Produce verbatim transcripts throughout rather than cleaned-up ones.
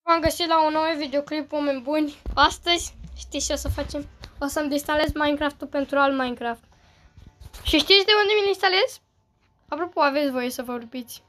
M-am găsit la un nou videoclip, oameni buni. Astăzi, știți ce o să facem? O să-mi deinstalez Minecraft-ul pentru alt Minecraft. Și știți de unde mi-l instalez? Apropo, aveți voie să vorbiți.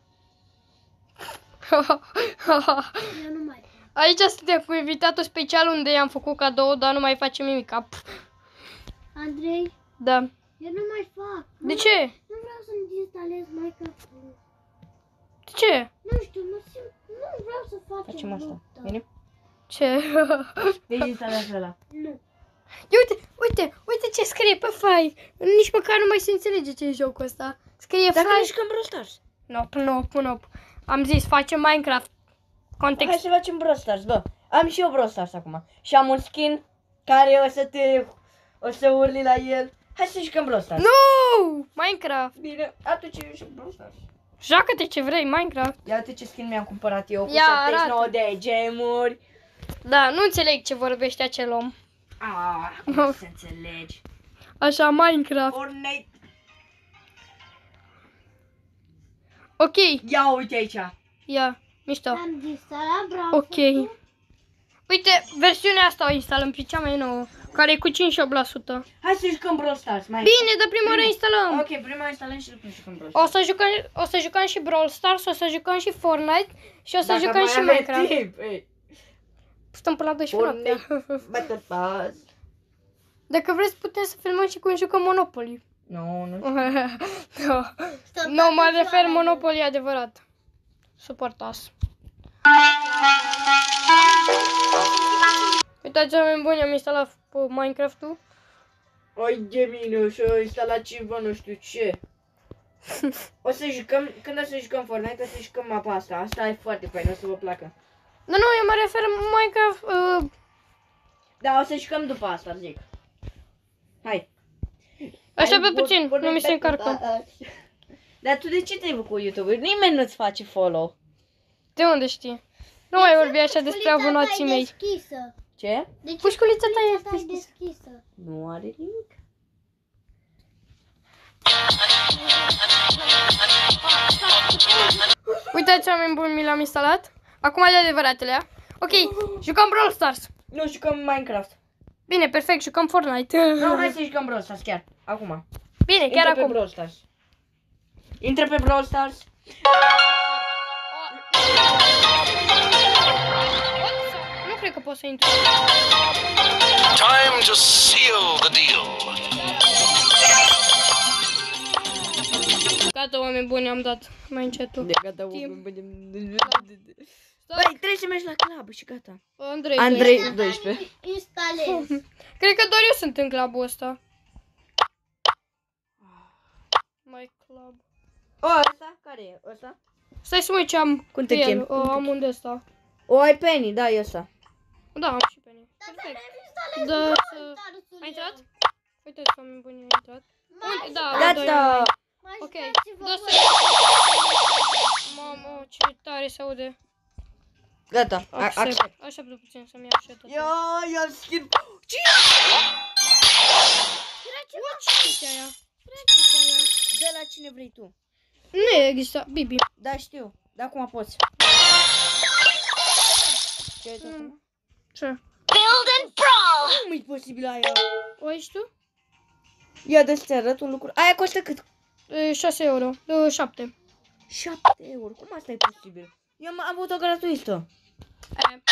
Aici suntem cu invitatul special unde i-am făcut cadou, dar nu mai facem nimic. Andrei? Da. Eu nu mai fac. De nu ce? Nu vreau să-mi deinstalez Minecraft-ul. De ce? Nu știu, mă simt... Nu vreau să facem Facem asta. luptă. Bine? Ce? Dezinstalează ăla. Nu. Ia uite, uite, uite ce scrie pe Five. Nici măcar nu mai se înțelege ce e jocul ăsta. Scrie Dacă Five. nu jucăm Brawl Stars. Nope, nope, nope. Am zis, facem Minecraft. Context. Hai să facem Brawl Stars, bă. Am și eu Brawl Stars acum. Și am un skin care o să te... O să urli la el. Hai să jucăm Brawl Stars. Nu! Minecraft. Bine, atunci eu jucăm Brawl Stars. Joacă-te ce vrei, Minecraft. Ia uite ce skin mi-am cumpărat eu cu Ia, șaptezeci și nouă arată. de gemuri. Da, nu înțeleg ce vorbește acel om. Ah, cum să înțelegi. Așa, Minecraft. Fortnite. Ok, Ia uite aici. ia, mișto. Am deinstalat Brawl Ok. Stars-ul. Uite, versiunea asta o instalăm pe cea mai nouă, care e cu cincizeci și opt la sută. Hai să jucăm Brawl Stars. Mai Bine, dar prima oară instalăm. Ok, prima instalăm și după jucăm Brawl Stars. O să jucăm, o să jucăm și Brawl Stars, o să jucăm și Fortnite și o să Dacă jucăm mai și avem Minecraft. timp, ei. Stăm până la doisprezece noaptea. Battle Pass. Dacă vreți, putem să filmăm și cum jucăm Monopoly. Nu, nu. No, Stăm no, mă toată refer ziua la Monopoly adevărat. Suportas. Uitați, oameni buni, am instalat Minecraft-ul. Oi de mine, și-o instalat ceva, nu știu ce. O să jucăm, când o să jucăm Fortnite, o să jucăm mapa asta. Asta e foarte fain, o să vă placă. Dar nu, eu mă refer Minecraft... Uh, Da, o să jucăm după asta, zic. Hai. Așteaptă Hai, puțin, bun, nu mi se bun, încarcă. Dar tu de ce te-ai făcut YouTuber? Nimeni nu-ți face follow. De unde știi? Nu mai vorbi așa despre Pușculița ta abonații e mei. deschisă. Ce? De ce Pușculița ta e pușculița ta e deschisă. deschisă? Nu are nimic. Uitați, oameni buni, mi l-am instalat. Acum de adevăratele. Ok, jucăm Brawl Stars. Nu, jucăm Minecraft. Bine, perfect, jucăm Fortnite. Nu, hai să jucăm Brawl Stars, chiar. Acum. Bine, chiar Intră pe acum. Brawl Stars. Intră pe Brawl Stars. Nu cred că pot să intru. Time to seal the deal. Gata, oameni buni, am dat mai încetul. De gata, Timp. Băi, trebuie să mergi la club și gata. Andrei, Andrei, doisprezece. Instalez. Cred că doar eu sunt în clubul ăsta. My club. O, ăsta? Care e? Ăsta? Stai să mă uit ce am Cum cu te el. chemi? O, Cum te am unde ăsta. O, ai Penny, da, e ăsta. Da, am și pe mine. Perfect. Da, să... Ai intrat? Uite, oameni buni, ai intrat. Unde? Da, unde Gata! Ok, dă să... Mamă, ce tare se aude. Gata, a- accept. Accept. Așteaptă puțin să-mi iau și eu tot. Ia, ia skin. Ce? Ce chestia aia? Ce chestia aia? De la cine vrei tu? Nu există, Bibi. Da, știu. Da, acum poți. Ce ai Mm. acum? Ce? Build and brawl. Cum e posibil aia? O ești tu? Ia, dă-ți arăt un lucru. Aia costă cât? E, șase euro. E, șapte. șapte euro. Cum asta e posibil? Eu am avut-o gratuită. E.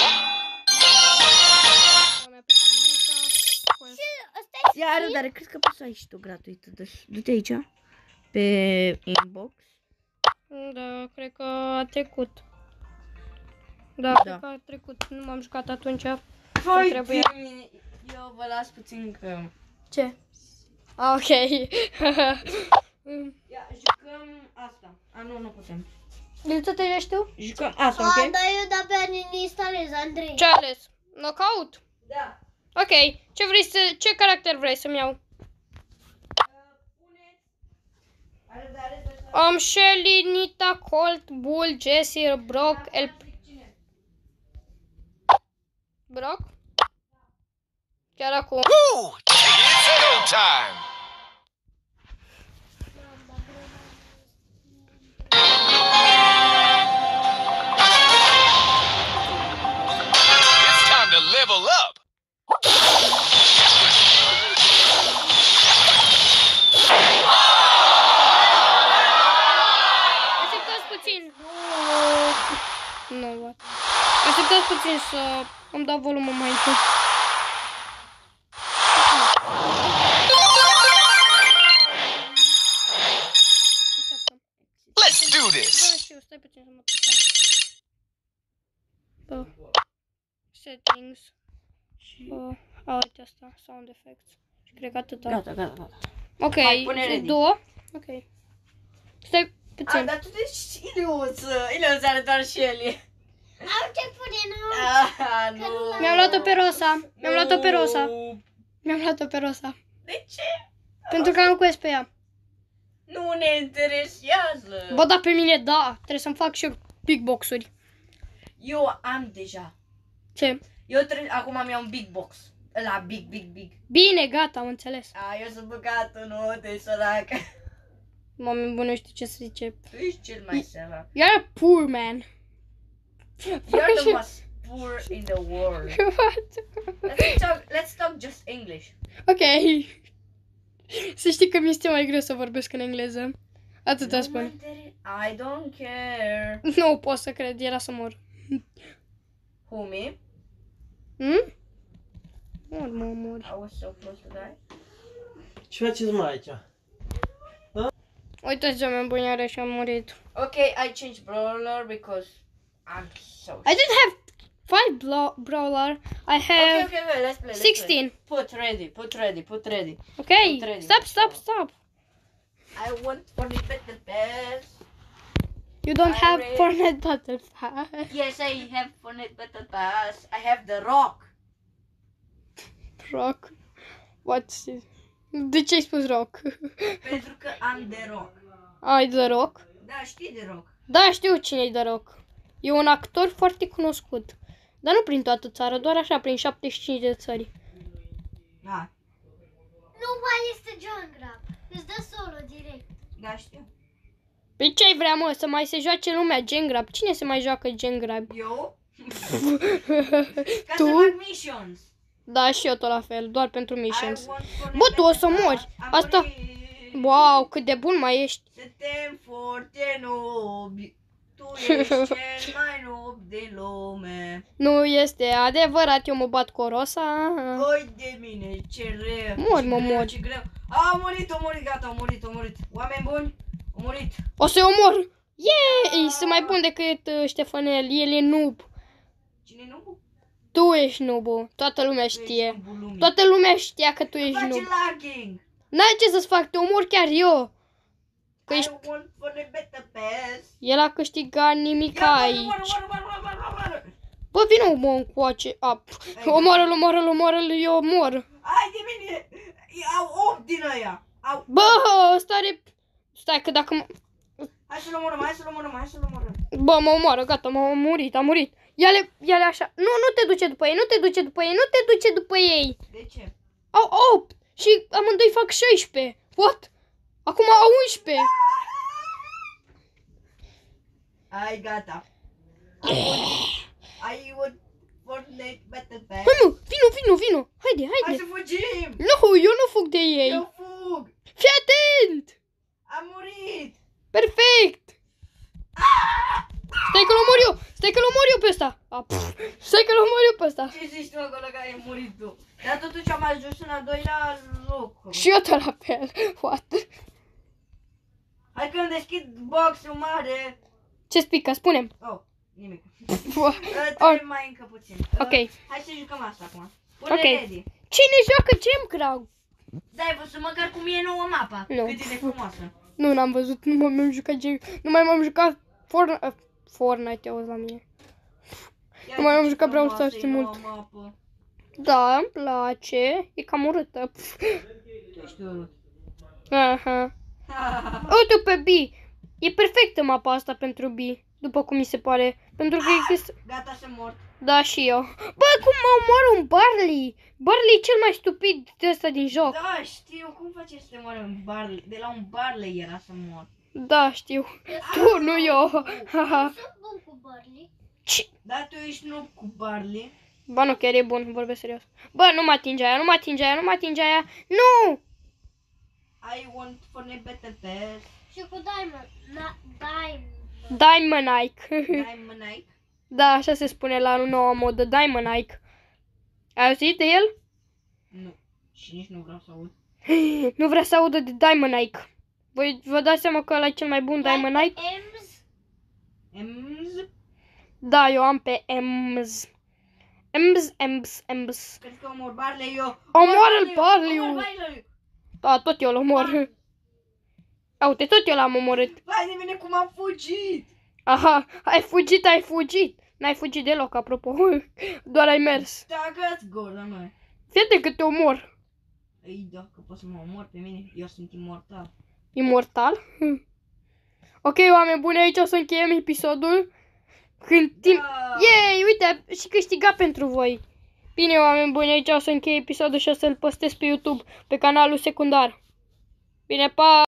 Ia arăt, dar cred că poți să ai și tu gratuită. Deci, du-te aici. Pe inbox. Da, cred că a trecut. Da, Da. cred că a trecut. Nu m-am jucat atunci. Hai, trebuie. mine. Eu vă las puțin că... Ce? Ah, ok. Ia, jucăm asta. A, nu, nu putem. Deci tu te ești tu? Jucăm asta, A, ok? dar eu de-abia ne instalez, Andrei. Ce ai ales? Knockout? Da. Ok. Ce vrei să... Ce caracter vrei să-mi iau? Are, are, Am Shelly, Nita, Colt, Bull, Jesse, Brock, El... Brock? Chiar acum. Ooh, it's go time. level up. Așteptați puțin. Nu, what? Așteptați puțin să îmi dau volumul mai întâi. Let's do Da, this. știu, stai puțin să mă duc. Settings. Uh, a, uite asta, sound effects. Și cred că atâta. Gata, gata, gata. Ok, Hai, pune ready. două. Ok. Stai A, puțin. dar tu ești Iliuț. Iliuț are doar și el. Am ce pune, nu? Ah, nu. Mi-am luat-o pe Rosa. Mi-am luat-o pe Rosa. Nu. Mi-am luat-o pe Rosa. De ce? Pentru că am quest pe ea. Nu ne interesează. Bă, da, pe mine, da. Trebuie să-mi fac și eu big box-uri. Eu am deja. Ce? Eu trebuie, acum am iau un big box. Ăla big, big, big. Bine, gata, am înțeles. A, eu sunt băgat în note, sărac. Mami, bă, nu știu ce să zice. Tu ești cel mai sărac. You're a poor man. You're the most poor in the world. Let's talk, let's talk just English. Ok. Să știi că mi este mai greu să vorbesc în engleză. Atâta spun. I don't care. Nu pot să cred, era să mor. Who, me? Hm? Mor, mor, mor. I was so close to die. Ce faceți mai aici? Uitați, oameni buni, iarăși am murit. Okay, I changed brawler because I'm so. I didn't have five blo- brawler. I Okay, have okay, okay, let's play. Let's sixteen. Play. Put ready, put ready, put ready. Okay. Ready. Stop, stop, stop. I want for the battle pass. You don't I have read- Fortnite Battle Pass. Yes, I have Fortnite battle pass. I have the rock. Rock. What's this? De ce ai spus rock? Pentru că am de rock. Ai de rock? Da, știi de rock. Da, știu cine e de rock. E un actor foarte cunoscut. Dar nu prin toată țara, doar așa, prin șaptezeci și cinci de țări. Da, Nu mai este John Grab. Îți dă solo direct. da, știu. Păi ce ai vrea, mă, să mai se joace lumea Gen Grab? Cine se mai joacă Gen Grab? Eu? Ca Tu? să fac missions. Da, și eu tot la fel, doar pentru missions. I want Fortnite Bă, tu o să battle mori. pass. Am Asta... murit. Wow, cât de bun mai ești. Suntem foarte nobi. Tu ești cel mai nob din lume. Nu este adevărat, eu mă bat cu o Rosa. Oi de mine, ce rău. Mor, ce mă, greu, mor. Ce greu. A, a murit, a murit, gata, a murit, a murit. Oameni buni, a murit. O să-i omor. Yay! Sunt mai bun decât uh, Ștefanel, el e noob. Cine nu? Tu ești noobul, toată lumea Tu ești știe. nobul lumii. Toată lumea știa că tu ești Face noob. lagging. N-ai ce să-ți fac, te omor chiar eu. Că ești... I want for the better pass. El a câștigat nimic aici. Ia, omoară, omoară, omoară, omoară, omoară. Bă, vină mă încoace. A, omoară-l, omoară-l, omoară-l, eu mor. Hai de mine. Au opt din aia. Au. Bă, ăsta are... Stai că dacă... m- Hai să-l omorăm, hai să-l omorăm, hai să-l omorăm. Bă, mă omoară, gata, m-a murit, a murit. Ia-le, ia-le așa. Nu, nu te duce după ei, nu te duce după ei, nu te duce după ei. De ce? Au opt și amândoi fac șaisprezece. What? Acum au unsprezece. Ai, gata. Am murit. Ai un Fortnite Battle Pass. Hai mă, vino, vino, vino. Haide, Hai haide. să fugim. Nu, eu nu fug de ei. Eu fug. Fii atent. Am murit. Perfect. Stai că-l omor eu, stai că-l omor eu pe ăsta. A, pf, stai că-l omor eu pe ăsta. Ce zici tu acolo că ai murit tu? Dar totuși am ajuns în al doilea loc. Și eu tot la fel. What? Hai că îmi deschid boxul mare. Ce spică, spune-mi. Oh, nimic. Oh. Trebuie mai încă puțin. Uh, Ok. Hai să jucăm asta acum. Pune Ok. ready. Cine joacă Gem Crowd? Da, ai văzut măcar cum e nouă mapa. Nu. Cât e de frumoasă. Nu, n-am văzut, nu m-am jucat Gem. Nu mai m-am jucat Fortnite. Uh, Fortnite, auzi la mine. Ia Nu mai am ce jucat Brawl frumoasă Stars e de noua mult. mapă. Da, îmi place. E cam urâtă. Pf. Tu ești urât. Aha. Uite pe B. E perfectă mapa asta pentru B. După cum mi se pare. Pentru că există... Gata să mor. Da, și eu. Bă, cum mă omoară un Barley? Barley e cel mai stupid de ăsta din joc. Da, știu. Cum face să te moară un Barley? De la un Barley era să mor. Da, știu. Tu, nu eu. Haha. Sunt bun cu Barley. Ce? Da, tu ești noob cu Barley. Ba nu, chiar e bun, vorbesc serios. Bă, nu mă atinge aia, nu mă atinge aia, nu mă atinge aia. Nu! I want for a better test. Și cu Diamond. Na, Diamond. Diamond Ike. Diamond Ike. Da, așa se spune la noua modă, Diamond Ike. Ai auzit de el? Nu. Și nici nu vreau să aud. Nu vrea să audă de Diamond Ike. Voi vă dați seama că ăla e cel mai bun Diamond Ike? Ems. Ems. Da, eu am pe Ems. Ems, Ems, Ems. Cred că omor Barley eu. Omoară-l, Barley-ul. Omor Barley-ul. Da, tot eu l-omor. Uite, tot eu l-am omorât. Vai de mine cum am fugit. Aha, ai fugit, ai fugit. N-ai fugit deloc, apropo. Doar ai mers. Tacă-ți gura, mă. Fii că te omor. Ei, dacă poți să mă omor pe mine, eu sunt imortal. Imortal? Ok, oameni buni, aici o să încheiem episodul. Când timp... Da. Yay, uite, și câștigat pentru voi. Bine, oameni buni, aici o să închei episodul și o să-l postez pe YouTube, pe canalul secundar. Bine, pa!